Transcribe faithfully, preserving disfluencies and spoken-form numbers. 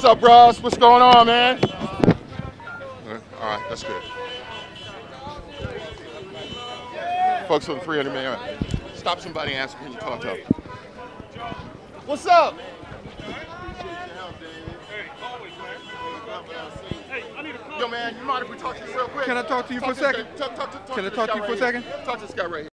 What's up, bros? What's going on, man? All right, that's good. Folks on the three hundred man. Stop somebody and ask, can you talk to them? What's up? Yo, man, you mind if we talk to you real quick? Can I talk to you talk for a second? Talk, talk, talk, Can I to talk to this guy you for a right second? here. Talk to this guy right here.